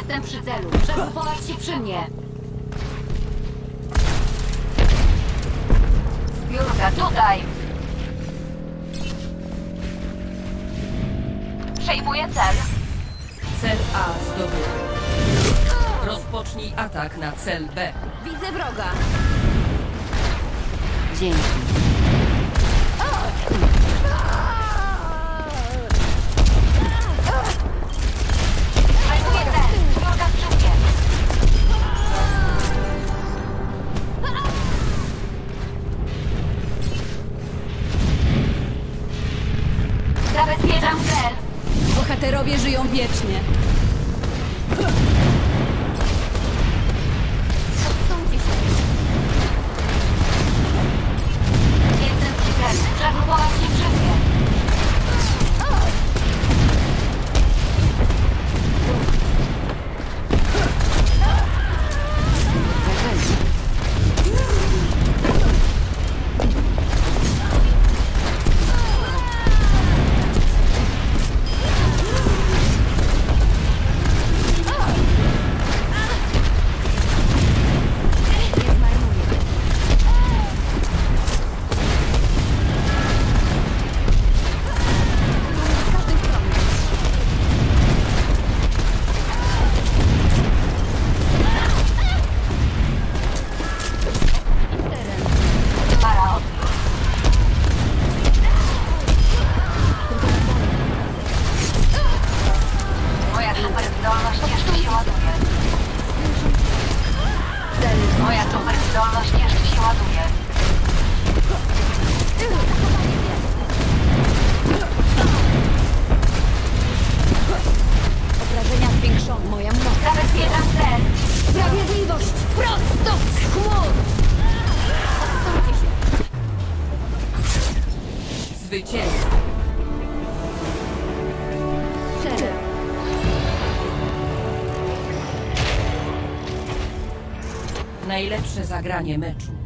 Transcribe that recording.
Jestem przy celu. Przegrupować się przy mnie. Zbiórka tutaj. Przejmuję cel. Cel A zdobyty. Rozpocznij atak na cel B. Widzę wroga. Dzięki. Przejmuję cel. Zbiórka przy mnie. Zabezpieczam cel. Bohaterowie żyją wiecznie. Odsuńcie się. Jestem przy celu. Przegrupować się przy mnie. Moja superzdolność jeszcze się ładuje. Moja superzdolność jeszcze się ładuje. Obrażenia zwiększone. Moja moc. Zabezpieczam cel. Sprawiedliwość prosto z chmur! Odsuńcie się. Zwycięstwo. Cel. Najlepsze zagranie meczu.